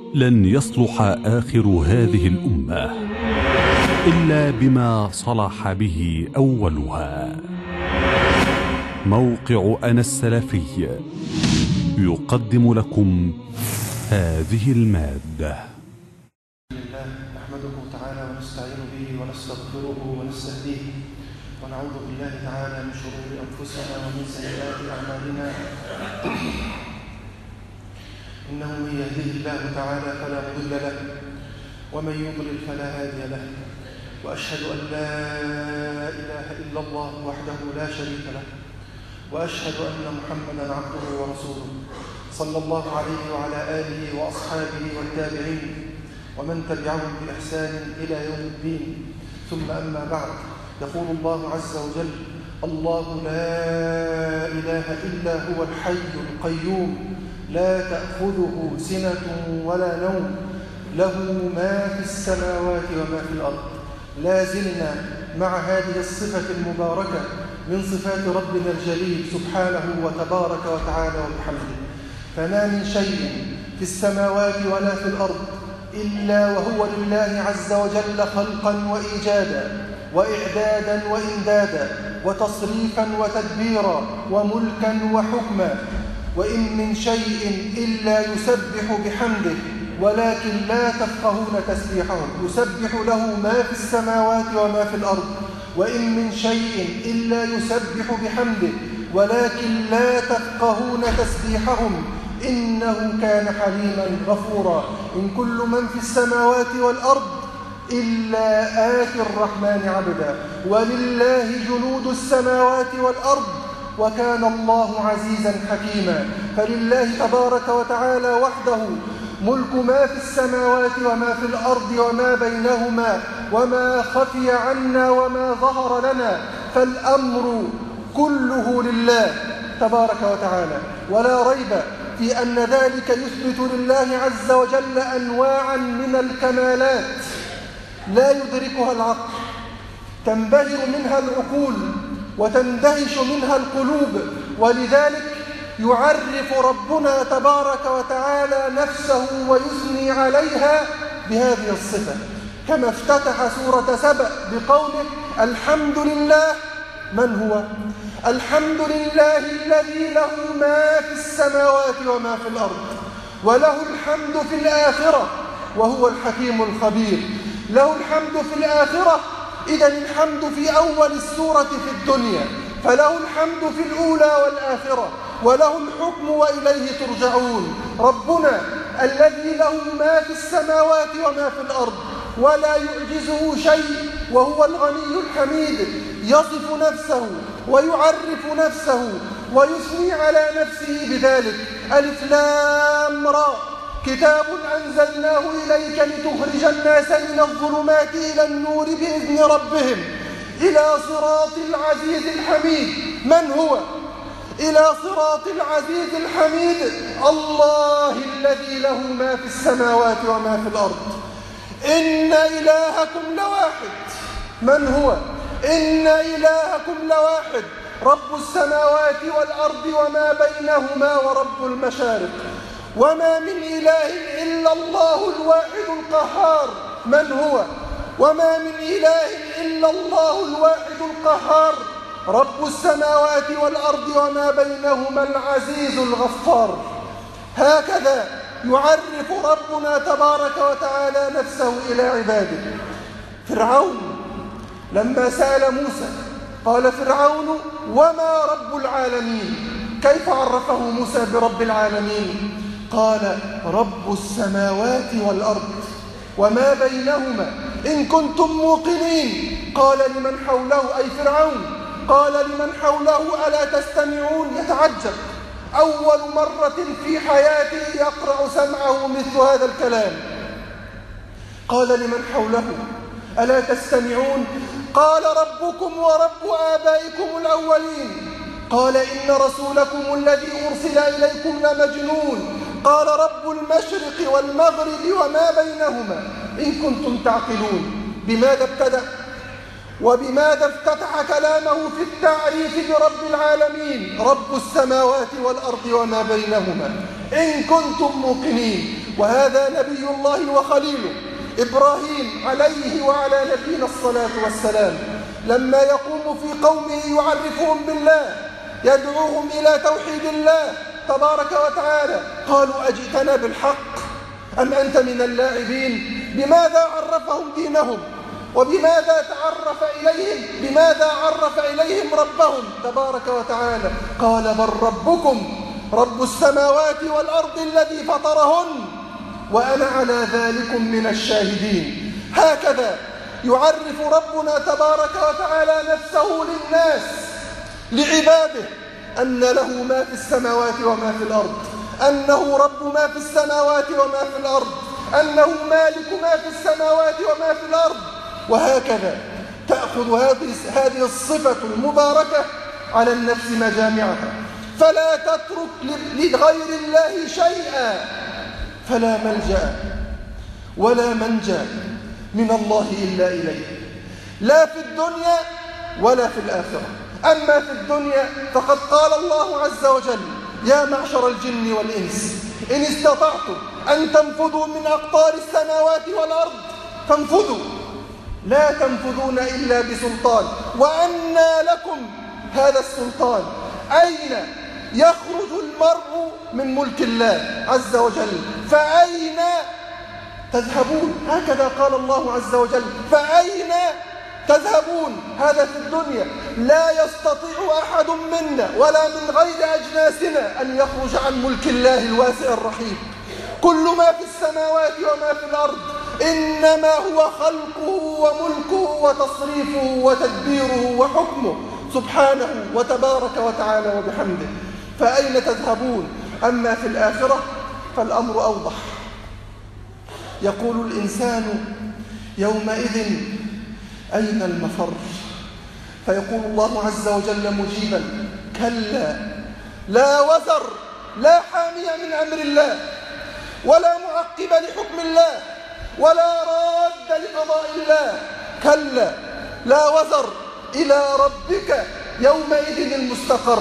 لن يصلح آخر هذه الأمة إلا بما صلح به أولها. موقع أنا السلفي يقدم لكم هذه المادة. لله نحمده تعالى ونستعين به ونستغفره ونستهديه ونعوذ بالله تعالى من شرور أنفسنا ومن سيئات أعمالنا. إنه من يهده الله تعالى فلا مضل له ومن يضلل فلا هادي له، وأشهد أن لا إله إلا الله وحده لا شريك له، وأشهد أن محمدًا عبده ورسوله صلى الله عليه وعلى آله وأصحابه والتابعين ومن تبعهم بإحسان إلى يوم الدين. ثم أما بعد، يقول الله عز وجل: الله لا إله إلا هو الحي القيوم لا تأخذه سنة ولا نوم له ما في السماوات وما في الأرض. لا زلنا مع هذه الصفة المباركة من صفات ربنا الجليل سبحانه وتبارك وتعالى وبحمده. فما من شيء في السماوات ولا في الأرض إلا وهو لله عز وجل خلقا وإيجادا وإعدادا وإمدادا وتصريفا وتدبيرا وملكا وحكما. وإن من شيء إلا يسبح بحمده ولكن لا تفقهون تسبيحهم. يسبح له ما في السماوات وما في الأرض. وإن من شيء إلا يسبح بحمده ولكن لا تفقهون تسبيحهم إنه كان حليما غفورا. إن كل من في السماوات والأرض إلا آتي الرحمن عبدا ولله جنود السماوات والأرض وكان الله عزيزا حكيما. فلله تبارك وتعالى وحده ملك ما في السماوات وما في الأرض وما بينهما وما خفي عنا وما ظهر لنا، فالأمر كله لله تبارك وتعالى. ولا ريب في أن ذلك يثبت لله عز وجل أنواعا من الكمالات لا يدركها العقل، تنبهر منها العقول وتندهش منها القلوب. ولذلك يعرف ربنا تبارك وتعالى نفسه ويثني عليها بهذه الصفة، كما افتتح سورة سبأ بقوله: الحمد لله. من هو؟ الحمد لله الذي له ما في السماوات وما في الأرض، وله الحمد في الآخرة وهو الحكيم الخبير. له الحمد في الآخرة، إذن الحمد في أول السورة في الدنيا، فله الحمد في الأولى والآخرة، وله الحكم وإليه ترجعون. ربنا الذي له ما في السماوات وما في الأرض ولا يعجزه شيء وهو الغني الحميد، يصف نفسه ويعرف نفسه ويثني على نفسه بذلك. ألف لام را، كتاب أنزلناه إليك لتخرج الناس من الظلمات إلى النور بإذن ربهم إلى صراط العزيز الحميد. من هو؟ إلى صراط العزيز الحميد الله الذي له ما في السماوات وما في الأرض. إن إلهكم لواحد. من هو؟ إن إلهكم لواحد، رب السماوات والأرض وما بينهما ورب المشارق. وما من إله إلا الله الواحد القهار. من هو؟ وما من إله إلا الله الواحد القهار، رب السماوات والأرض وما بينهما العزيز الغفار. هكذا يعرف ربنا تبارك وتعالى نفسه إلى عباده. فرعون لما سأل موسى قال فرعون: وما رب العالمين؟ كيف عرفه موسى برب العالمين؟ قال: رب السماوات والأرض وما بينهما إن كنتم موقنين. قال لمن حوله، أي فرعون، قال لمن حوله: ألا تستمعون؟ يتعجب، أول مرة في حياته يقرأ سمعه مثل هذا الكلام. قال لمن حوله: ألا تستمعون؟ قال: ربكم ورب آبائكم الأولين. قال: إن رسولكم الذي أرسل إليكم لمجنون. قال: رب المشرق والمغرب وما بينهما إن كنتم تعقلون. بماذا ابتدأ؟ وبماذا افتتح كلامه في التعريف برب العالمين؟ رب السماوات والأرض وما بينهما إن كنتم موقنين. وهذا نبي الله وخليله إبراهيم عليه وعلى نبينا الصلاة والسلام لما يقوم في قومه يعرفهم بالله يدعوهم إلى توحيد الله تبارك وتعالى قالوا أجئتنا بالحق أم أنت من اللاعبين؟ بماذا عرفهم دينهم وبماذا بماذا عرف إليهم ربهم تبارك وتعالى؟ قال بل ربكم رب السماوات والأرض الذي فطرهن وأنا على ذلك من الشاهدين. هكذا يعرف ربنا تبارك وتعالى نفسه للناس لعباده أن له ما في السماوات وما في الأرض، أنه رب ما في السماوات وما في الأرض، أنه مالك ما في السماوات وما في الأرض. وهكذا تأخذ هذه الصفة المباركة على النفس مجامعها، فلا تترك لغير الله شيئا، فلا ملجأ ولا منجا من الله إلا إليه، لا في الدنيا ولا في الآخرة. أما في الدنيا فقد قال الله عز وجل يا معشر الجن والإنس إن استطعتم أن تنفذوا من أقطار السماوات والأرض فانفذوا لا تنفذون إلا بسلطان. وأنى لكم هذا السلطان؟ أين يخرج المرء من ملك الله عز وجل؟ فأين تذهبون؟ هكذا قال الله عز وجل فأين تذهبون؟ هذا في الدنيا. لا يستطيع أحد منا ولا من غير أجناسنا أن يخرج عن ملك الله الواسع الرحيم. كل ما في السماوات وما في الأرض إنما هو خلقه وملكه وتصريفه وتدبيره وحكمه سبحانه وتبارك وتعالى وبحمده. فأين تذهبون؟ أما في الآخرة فالأمر أوضح. يقول الإنسان يومئذ أين المفر؟ فيقول الله عز وجل مجيبا كلا لا وزر لا حامي من أمر الله ولا معقب لحكم الله ولا راد لقضاء الله. كلا لا وزر إلى ربك يومئذ المستقر.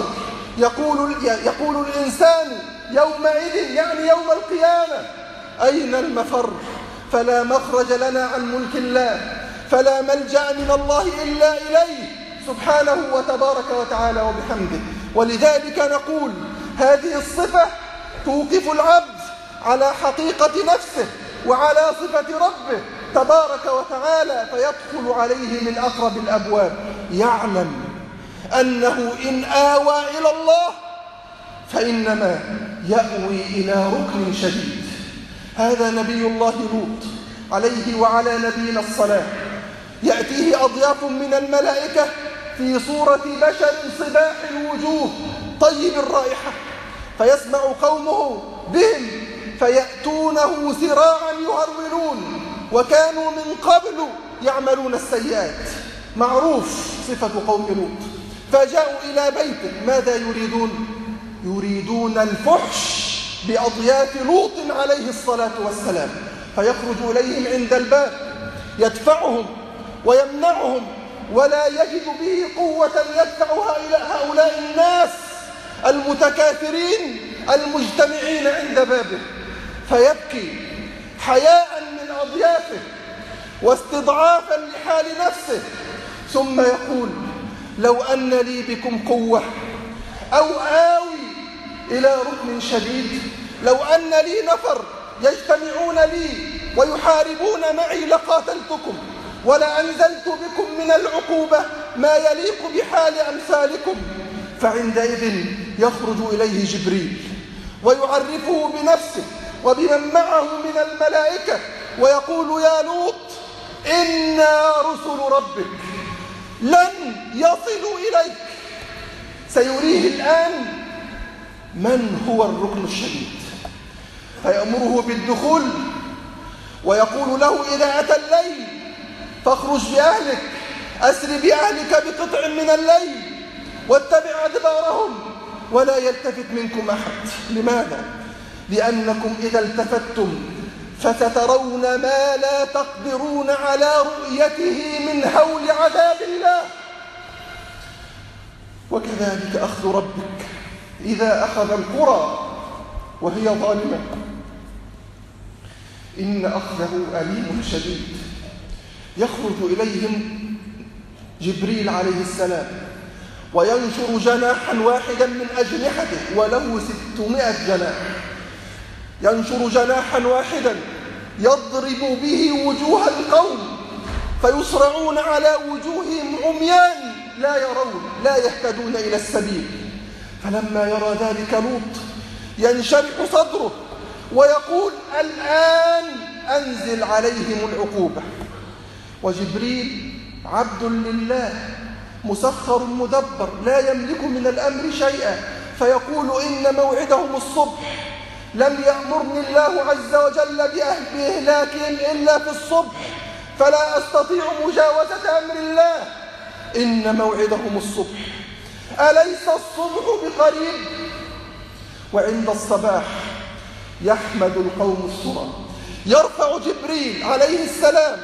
يقول الإنسان يومئذ يعني يوم القيامة أين المفر؟ فلا مخرج لنا عن ملك الله، فلا ملجأ من الله إلا إليه سبحانه وتبارك وتعالى وبحمده. ولذلك نقول هذه الصفة توقف العبد على حقيقة نفسه وعلى صفة ربه تبارك وتعالى، فيدخل عليه من أقرب الأبواب، يعلم أنه إن آوى إلى الله فإنما يأوي إلى ركن شديد. هذا نبي الله لوط عليه وعلى نبينا الصلاة، يأتيه أضياف من الملائكة في صورة بشر صباح الوجوه طيب الرائحة، فيسمع قومه بهم فيأتونه سراعا يهرولون وكانوا من قبل يعملون السيئات. معروف صفة قوم لوط. فجاءوا إلى بيته ماذا يريدون؟ يريدون الفحش بأضياف لوط عليه الصلاة والسلام. فيخرج إليهم عند الباب يدفعهم ويمنعهم ولا يجد به قوة يدفعها إلى هؤلاء الناس المتكاثرين المجتمعين عند بابه، فيبكي حياء من أضيافه واستضعافا لحال نفسه، ثم يقول لو أن لي بكم قوة أو آوي إلى ركن شديد، لو أن لي نفر يجتمعون لي ويحاربون معي لقاتلتكم ولأنزلت بكم من العقوبة ما يليق بحال أمثالكم. فعندئذ يخرج إليه جبريل ويعرفه بنفسه وبمن معه من الملائكة ويقول يا لوط إنا رسل ربك لن يصلوا إليك. سيريه الآن من هو الركن الشديد، فيأمره بالدخول ويقول له إذا أتى الليل فاخرج بأهلك، أسر بأهلك بقطع من الليل واتبع أدبارهم ولا يلتفت منكم أحد. لماذا؟ لأنكم إذا التفتم فسترون ما لا تقدرون على رؤيته من هول عذاب الله. وكذلك أخذ ربك إذا أخذ القرى وهي ظالمة إن أخذه أليم شديد. يخرج إليهم جبريل عليه السلام وينشر جناحا واحدا من أجنحته وله 600 جناح، ينشر جناحا واحدا يضرب به وجوه القوم فيصرعون على وجوههم عميان لا يرون لا يهتدون إلى السبيل. فلما يرى ذلك لوط ينشرح صدره ويقول الآن أنزل عليهم العقوبة. وجبريل عبد لله مسخر مدبر لا يملك من الأمر شيئا، فيقول إن موعدهم الصبح، لم يأمرني الله عز وجل بإهلاكهم إلا في الصبح، فلا أستطيع مجاوزة أمر الله، إن موعدهم الصبح، أليس الصبح بقريب؟ وعند الصباح يحمد القوم السرى، يرفع جبريل عليه السلام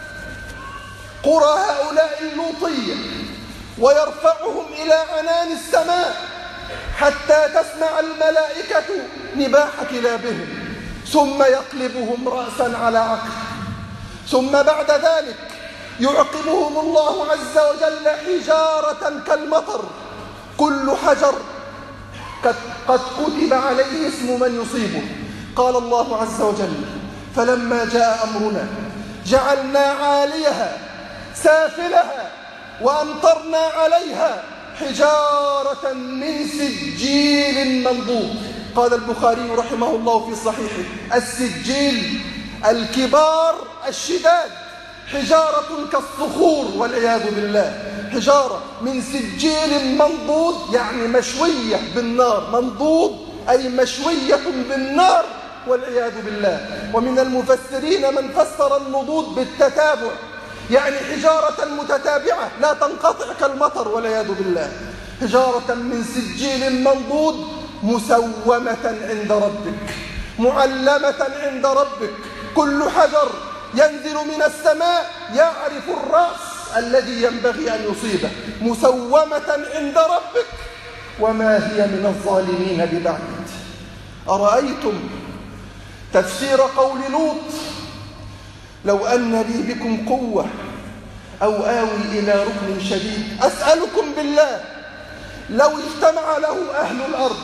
قرى هؤلاء اللوطية ويرفعهم إلى عنان السماء حتى تسمع الملائكة نباح كلابهم، ثم يقلبهم رأسا على عقب، ثم بعد ذلك يعقبهم الله عز وجل حجارة كالمطر، كل حجر قد كتب عليه اسم من يصيبه. قال الله عز وجل فلما جاء أمرنا جعلنا عاليها سافلها وأمطرنا عليها حجارة من سجيل منضود. قال البخاري رحمه الله في صحيحه السجيل الكبار الشداد، حجارة كالصخور والعياذ بالله، حجارة من سجيل منضود يعني مشوية بالنار، منضود أي مشوية بالنار والعياذ بالله. ومن المفسرين من فسر النضود بالتتابع، يعني حجارة متتابعة لا تنقطع كالمطر والعياذ بالله، حجارة من سجيل منضود مسومة عند ربك، معلمة عند ربك. كل حجر ينزل من السماء يعرف الرأس الذي ينبغي أن يصيبه، مسومة عند ربك وما هي من الظالمين ببعيد. أرأيتم تفسير قول لوط لو أن لي بكم قوة أو آوي إلى ركن شديد؟ أسألكم بالله لو اجتمع له أهل الأرض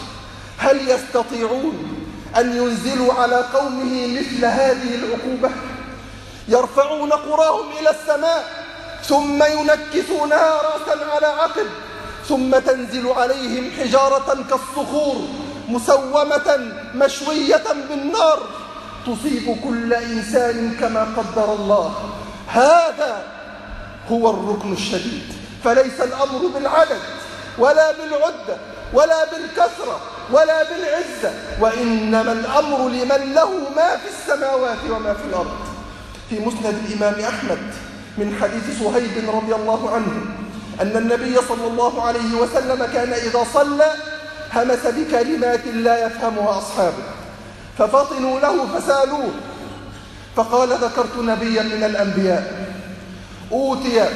هل يستطيعون أن ينزلوا على قومه مثل هذه العقوبة؟ يرفعون قراهم إلى السماء ثم ينكسونها رأسا على عقب، ثم تنزل عليهم حجارة كالصخور مسومة مشوية بالنار تصيب كل إنسان كما قدر الله. هذا هو الركن الشديد. فليس الأمر بالعدد ولا بالعدة ولا بالكثرة ولا بالعزة، وإنما الأمر لمن له ما في السماوات وما في الأرض. في مسند الإمام أحمد من حديث صهيب رضي الله عنه أن النبي صلى الله عليه وسلم كان إذا صلى همس بكلمات لا يفهمها أصحابه، ففطنوا له فسألوه فقال ذكرت نبيا من الأنبياء أوتي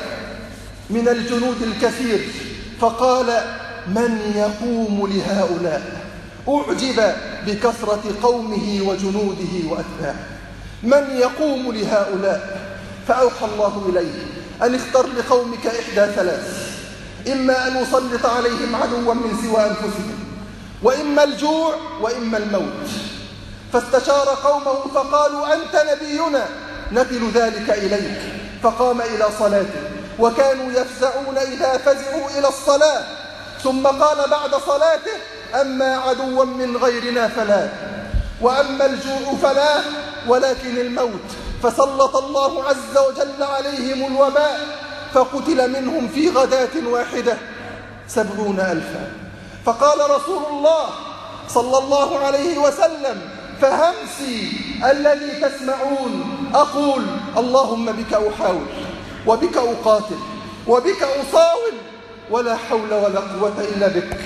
من الجنود الكثير، فقال من يقوم لهؤلاء؟ أعجب بكثرة قومه وجنوده وأتباعه، من يقوم لهؤلاء؟ فأوحى الله إليه أن اختر لقومك إحدى ثلاث، إما أن يسلط عليهم عدوا من سوى أنفسهم، وإما الجوع وإما الموت. فاستشار قومه فقالوا أنت نبينا نقل ذلك إليك، فقام إلى صلاته، وكانوا يفزعون إذا فزعوا إلى الصلاة، ثم قال بعد صلاته أما عدوا من غيرنا فلا، وأما الجوع فلا، ولكن الموت. فسلط الله عز وجل عليهم الوباء، فقتل منهم في غداة واحدة 70,000. فقال رسول الله صلى الله عليه وسلم فهمسي الذي تسمعون أقول اللهم بك أحاول وبك أقاتل وبك أصاول ولا حول ولا قوة إلا بك.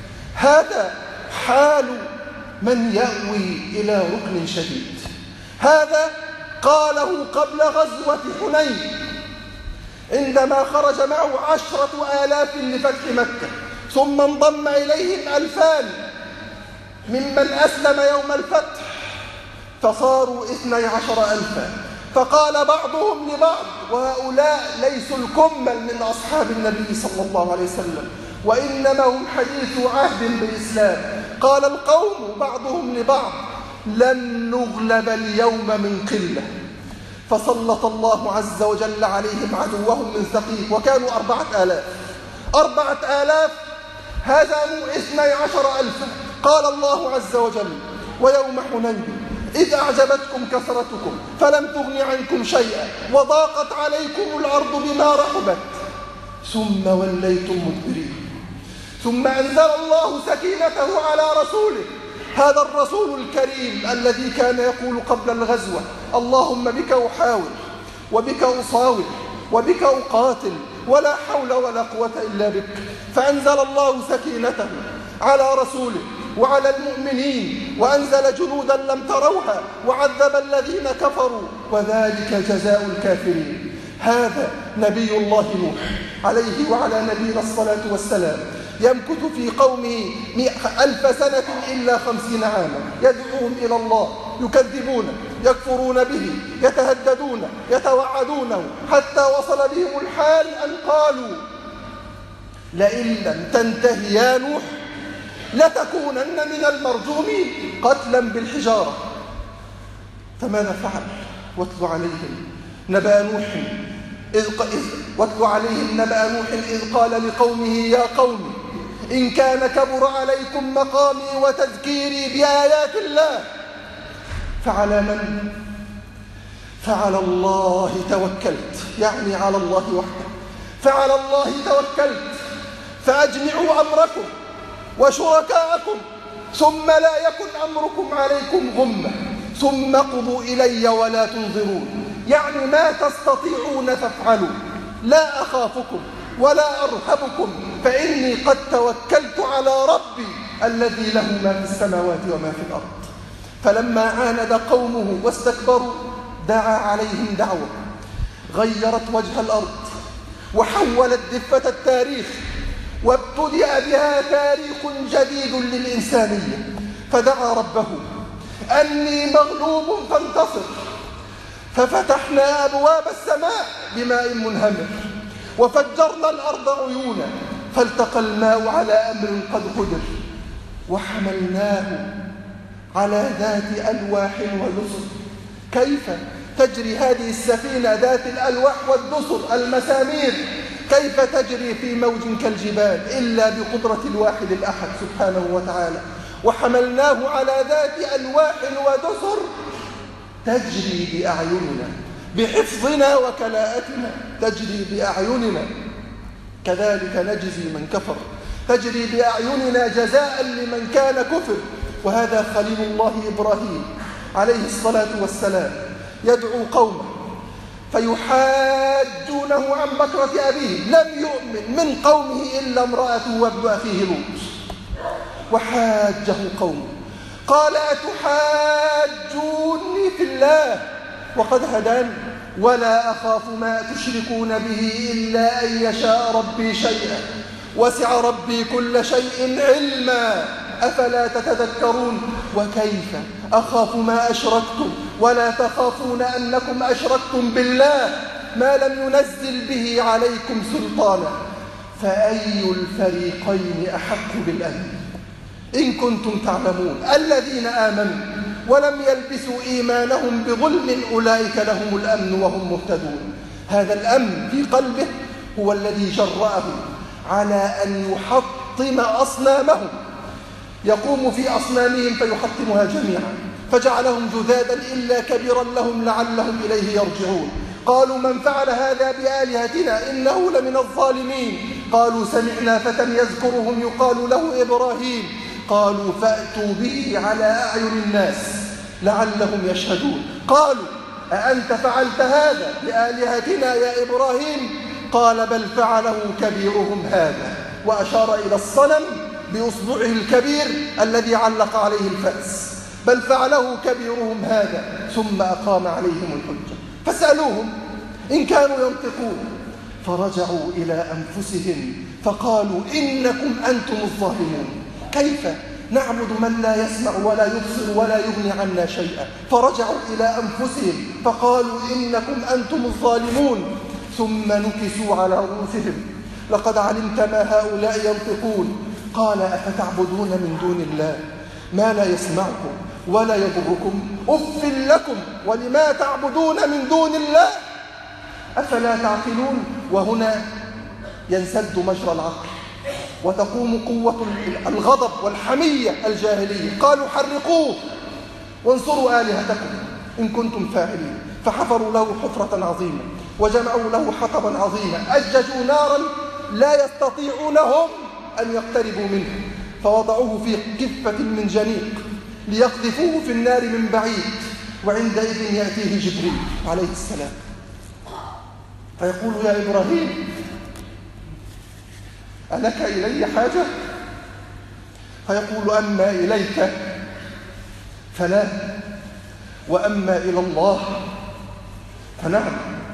هذا حال من يأوي إلى ركن شديد. هذا قاله قبل غزوة حنين عندما خرج معه 10,000 لفتح مكة، ثم انضم إليهم 2,000 ممن أسلم يوم الفتح. فصاروا 12,000. فقال بعضهم لبعض، وهؤلاء ليسوا الكمل من أصحاب النبي صلى الله عليه وسلم، وإنما هم حديث عهد بالإسلام. قال القوم بعضهم لبعض: لن نغلب اليوم من قلة. فسلط الله عز وجل عليهم عدوهم من ثقيف، وكانوا 4,000. 4,000 هزموا 12,000. قال الله عز وجل: ويوم حنين إذ أعجبتكم كثرتكم فلم تغن عنكم شيئا وضاقت عليكم الأرض بما رحبت ثم وليتم مدبرين. ثم أنزل الله سكينته على رسوله، هذا الرسول الكريم الذي كان يقول قبل الغزوة: اللهم بك أحاول وبك أصاول وبك أقاتل ولا حول ولا قوة إلا بك. فأنزل الله سكينته على رسوله وعلى المؤمنين، وأنزل جنودا لم تروها وعذب الذين كفروا، وذلك جزاء الكافرين. هذا نبي الله نوح عليه وعلى نبينا الصلاة والسلام، يمكث في قومه 1,000 سنة إلا 50 عاما، يدعوهم إلى الله، يكذبونه، يكفرون به، يتهددونه، يتوعدونه، حتى وصل بهم الحال أن قالوا: لئن لم تنته يا نوح لتكونن من المرجومين قتلا بالحجارة. فماذا فعل؟ واتل عليهم نبأ نوح إذ قال لقومه: يا قوم إن كان كبر عليكم مقامي وتذكيري بآيات الله فعلى من؟ فعلى الله توكلت، يعني على الله وحده. فعلى الله توكلت، فأجمعوا أمركم وشركاءكم ثم لا يكن أمركم عليكم غمة ثم قضوا إلي ولا تنظرون. يعني ما تستطيعون فافعلوا، لا أخافكم ولا أرهبكم، فإني قد توكلت على ربي الذي له ما في السماوات وما في الأرض. فلما عاند قومه واستكبروا دعا عليهم دعوة غيرت وجه الأرض وحولت دفة التاريخ، وابتدأ بها تاريخ جديد للإنسانية. فدعا ربه: أني مغلوب فانتصر. ففتحنا أبواب السماء بماء منهمر وفجرنا الأرض عيونا فالتقى الماء على أمر قد قدر وحملناه على ذات ألواح ودسر. كيف تجري هذه السفينة ذات الألواح والدسر المسامير، كيف تجري في موج كالجبال إلا بقدرة الواحد الأحد سبحانه وتعالى. وحملناه على ذات ألواح ودسر تجري بأعيننا، بحفظنا وكلاءتنا تجري بأعيننا، كذلك نجزي من كفر، تجري بأعيننا جزاء لمن كان كفر. وهذا خليل الله إبراهيم عليه الصلاة والسلام يدعو قومه فيحاجونه عن بكرة أبيه، لم يؤمن من قومه إلا امرأته وابن أخيه لوط. وحاجه قومه قال: أتحاجوني في الله وقد هداني ولا أخاف ما تشركون به إلا أن يشاء ربي شيئا وسع ربي كل شيء علما أفلا تتذكرون. وكيف أخاف ما أشركتم ولا تخافون أنكم أشركتم بالله ما لم ينزل به عليكم سلطانا، فأي الفريقين أحق بالأمن إن كنتم تعلمون. الذين آمنوا ولم يلبسوا إيمانهم بظلم أولئك لهم الأمن وهم مهتدون. هذا الأمن في قلبه هو الذي جرأه على أن يحطم أصنامهم، يقوم في أصنامهم فيحطمها جميعا فجعلهم جذاذا إلا كبيرا لهم لعلهم إليه يرجعون. قالوا: من فعل هذا بآلهتنا إنه لمن الظالمين. قالوا: سمعنا فتى يذكرهم يقال له إبراهيم. قالوا: فأتوا به على أعين الناس لعلهم يشهدون. قالوا: أأنت فعلت هذا بآلهتنا يا إبراهيم؟ قال: بل فعله كبيرهم هذا، وأشار إلى الصنم بإصبعه الكبير الذي علق عليه الفأس. بل فعله كبيرهم هذا، ثم أقام عليهم الحجة. فسألوهم إن كانوا ينطقون فرجعوا إلى أنفسهم فقالوا: إنكم أنتم الظالمون. كيف نعبد من لا يسمع ولا يبصر ولا يغني عنا شيئا. فرجعوا إلى أنفسهم فقالوا إنكم أنتم الظالمون. ثم نكسوا على رؤوسهم لقد علمت ما هؤلاء ينطقون. قال أفتعبدون من دون الله ما لا يسمعكم ولا يضركم أف لكم ولما تعبدون من دون الله أفلا تعقلون. وهنا ينسد مجرى العقل وتقوم قوة الغضب والحمية الجاهلية. قالوا حرقوه وانصروا آلهتكم إن كنتم فاعلين. فحفروا له حفرة عظيمة وجمعوا له حطبا عظيما. أججوا نارا لا يستطيعون هم أن يقتربوا منه، فوضعوه في كفة من جنيق ليقذفوه في النار من بعيد. وعندئذ يأتيه جبريل عليه السلام فيقول يا إبراهيم ألك إلي حاجة؟ فيقول أما إليك فلا وأما إلى الله فنعم.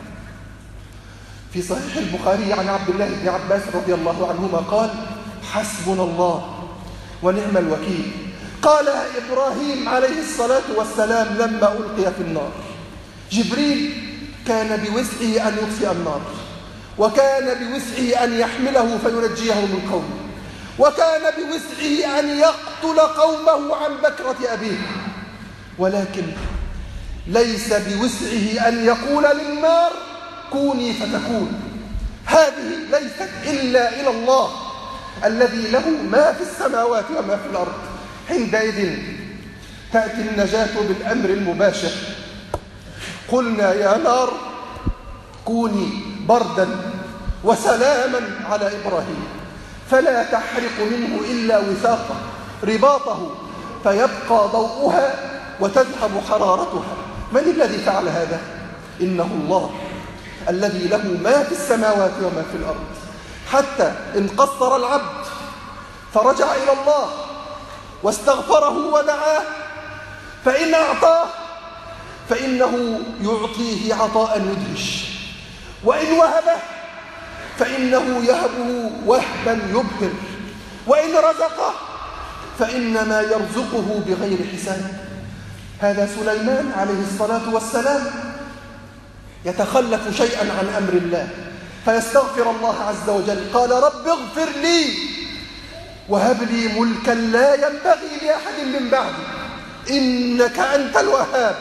في صحيح البخاري عن عبد الله بن عباس رضي الله عنهما قال حسبنا الله ونعم الوكيل. قال إبراهيم عليه الصلاة والسلام لما ألقي في النار. جبريل كان بوسعه أن يطفئ النار، وكان بوسعه أن يحمله فينجيه من قومه، وكان بوسعه أن يقتل قومه عن بكرة أبيه، ولكن ليس بوسعه أن يقول للنار كوني فتكون. هذه ليست إلا إلى الله الذي له ما في السماوات وما في الأرض. عندئذ تأتي النجاة بالأمر المباشر. قلنا يا نار كوني بردا وسلاما على إبراهيم فلا تحرق منه إلا وثاقه رباطه فيبقى ضوءها وتذهب حرارتها. من الذي فعل هذا؟ إنه الله الذي له ما في السماوات وما في الأرض. حتى إن قصر العبد فرجع إلى الله واستغفره ودعاه فإن أعطاه فإنه يعطيه عطاء يدهش، وإن وهبه فإنه يهبه وهبا يبهر، وإن رزقه فإنما يرزقه بغير حساب. هذا سليمان عليه الصلاة والسلام يتخلف شيئا عن أمر الله فيستغفر الله عز وجل. قال رب اغفر لي وهب لي ملكا لا ينبغي لأحد من بعدي إنك أنت الوهاب.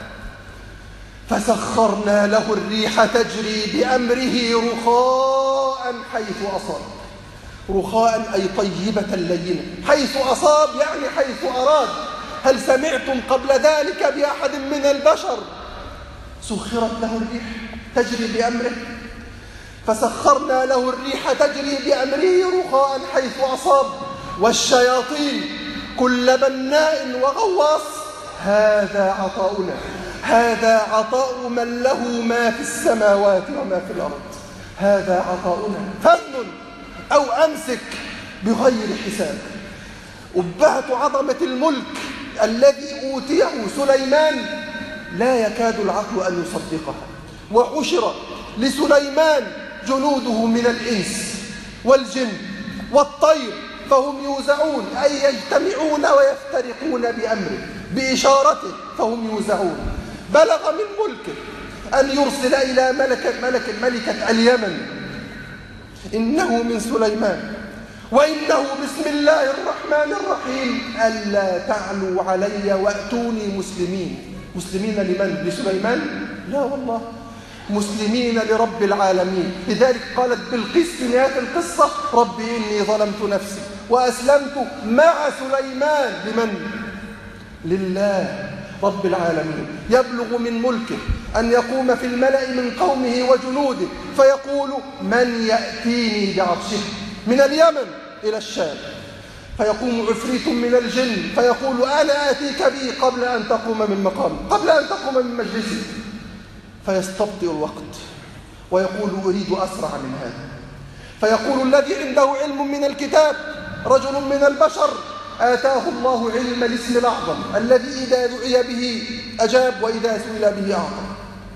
فسخرنا له الريح تجري بأمره رخاء حيث أصاب. رخاء أي طيبة لينة، حيث أصاب يعني حيث أراد. هل سمعتم قبل ذلك بأحد من البشر سخرت له الريح تجري بأمره؟ فسخرنا له الريح تجري بأمره رخاء حيث أصاب والشياطين كل بناء وغواص. هذا عطاؤنا، هذا عطاء من له ما في السماوات وما في الأرض. هذا عطاؤنا فمن أو أمسك بغير حساب. أبهة عظمة الملك الذي أوتيه سليمان لا يكاد العقل أن يصدقها. وحشر لسليمان جنوده من الإنس والجن والطير فهم يوزعون أي يجتمعون ويفترقون بأمره بإشارته فهم يوزعون. بلغ من ملكه أن يرسل إلى ملكة اليمن إنه من سليمان وإنه بسم الله الرحمن الرحيم ألا تعلوا علي وأتوني مسلمين. مسلمين لمن؟ لسليمان؟ لا والله، مسلمين لرب العالمين. لذلك قالت بلقيس في نهاية القصة ربي إني ظلمت نفسي وأسلمت مع سليمان لمن؟ لله رب العالمين. يبلغ من ملكه أن يقوم في الملأ من قومه وجنوده فيقول من يأتيني بعرشه من اليمن إلى الشام، فيقوم عفريت من الجن فيقول أنا آتيك به قبل أن تقوم من مقامي، قبل أن تقوم من مجلسي، فيستبطئ الوقت ويقول أريد أسرع من هذا. فيقول الذي عنده علم من الكتاب رجل من البشر آتاه الله علم الاسم الأعظم الذي إذا دعي به أجاب وإذا سئل به أعطى.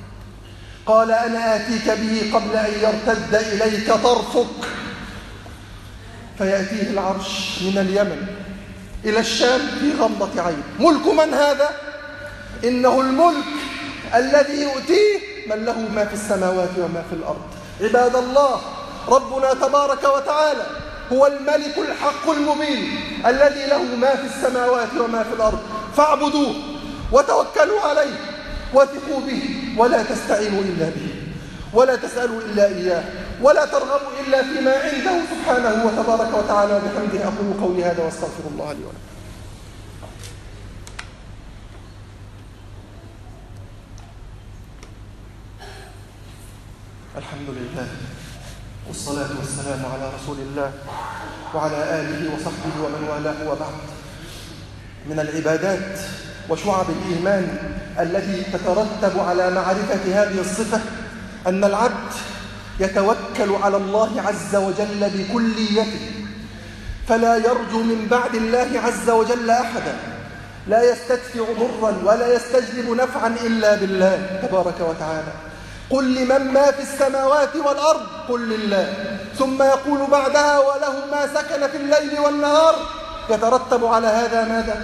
قال أنا آتيك به قبل أن يرتد إليك طرفك. فيأتيه العرش من اليمن إلى الشام في غمضة عين. ملك من هذا؟ إنه الملك الذي يؤتيه من له ما في السماوات وما في الأرض. عباد الله، ربنا تبارك وتعالى هو الملك الحق المبين الذي له ما في السماوات وما في الأرض، فاعبدوه وتوكلوا عليه وثقوا به، ولا تستعينوا إلا به، ولا تسألوا إلا إياه، ولا ترغبوا إلا فيما عنده سبحانه وتبارك وتعالى. وبحمده أقول قولي هذا واستغفر الله لي ولكم. الحمد لله والصلاة والسلام على رسول الله وعلى آله وصحبه ومن والاه، وبعد. من العبادات وشعب الإيمان التي تترتب على معرفة هذه الصفة أن العبد يتوكل على الله عز وجل بكليته، فلا يرجو من بعد الله عز وجل أحدا، لا يستدفع ضرا ولا يستجلب نفعا إلا بالله تبارك وتعالى. قل لمن ما في السماوات والأرض، قل لله. ثم يقول بعدها وله ما سكن في الليل والنهار. يترتب على هذا ماذا؟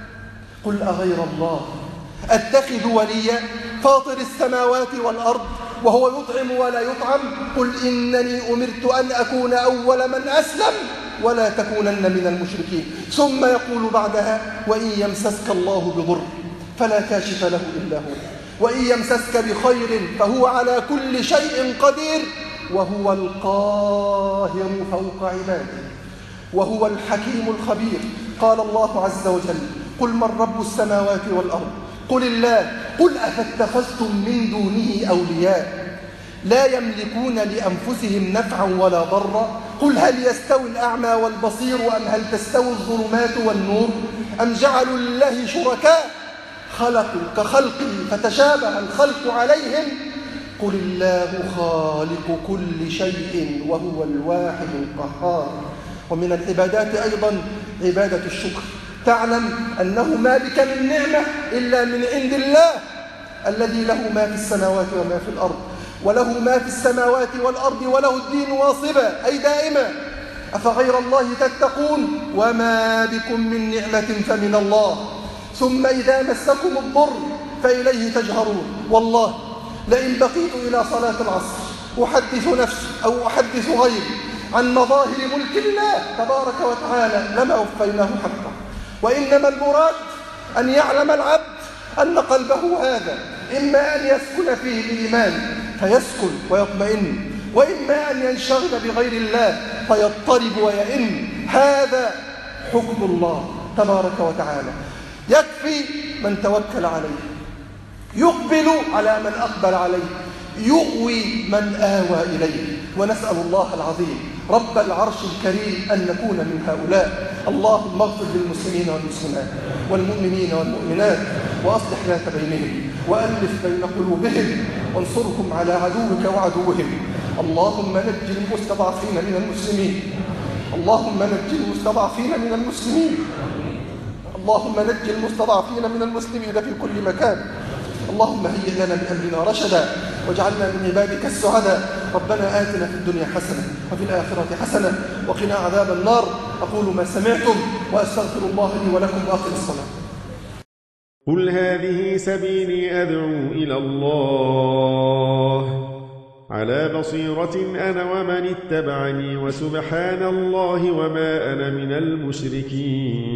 قل أغير الله أتخذ وليا فاطر السماوات والأرض وهو يطعم ولا يطعم. قل إنني أمرت أن أكون أول من أسلم ولا تكونن من المشركين. ثم يقول بعدها وإن يمسسك الله بضر فلا كاشف له إلا هو، وإن يمسسك بخير فهو على كل شيء قدير، وهو القاهر فوق عباده، وهو الحكيم الخبير. قال الله عز وجل قل من رب السماوات والأرض قل الله. قل أفاتخذتم من دونه أولياء لا يملكون لأنفسهم نفعا ولا ضرا. قل هل يستوي الأعمى والبصير أم هل تستوي الظلمات والنور أم جعلوا لله شركاء خلقوا كخلقه فتشابه الخلق عليهم. قل الله خالق كل شيء وهو الواحد القهار. ومن العبادات أيضا عبادة الشكر. تعلم أنه ما بك من نعمة إلا من عند الله الذي له ما في السماوات وما في الأرض، وله ما في السماوات والأرض وله الدين واصبا أي دائما. أفغير الله تتقون وما بكم من نعمة فمن الله. ثم إذا مسكم الضر فإليه تجهرون. والله لئن بقيت إلى صلاة العصر أحدث نفسي أو أحدث غيري عن مظاهر ملك الله تبارك وتعالى لما وفيناه حقه. وإنما المراد أن يعلم العبد أن قلبه هذا إما أن يسكن فيه الإيمان فيسكن ويطمئن، وإما أن ينشغل بغير الله فيضطرب ويئن. هذا حكم الله تبارك وتعالى. يكفي من توكل عليه، يقبل على من أقبل عليه، يؤوي من آوى إليه. ونسأل الله العظيم رب العرش الكريم أن نكون من هؤلاء. اللهم اغفر للمسلمين والمسلمات والمؤمنين والمؤمنات وأصلح ذات بينهم وألف بين قلوبهم وانصرهم على عدوك وعدوهم. اللهم نج المستضعفين من المسلمين، اللهم نج المستضعفين من المسلمين، اللهم نج المستضعفين من المسلمين في كل مكان. اللهم هيئ لنا بأمرنا رشدا واجعلنا من عبادك السعداء. ربنا آتنا في الدنيا حسنة وفي الآخرة حسنة وقنا عذاب النار. أقول ما سمعتم وأستغفر الله لي ولكم وأقم الصلاة. قل هذه سبيلي أدعو إلى الله على بصيرة أنا ومن اتبعني وسبحان الله وما أنا من المشركين.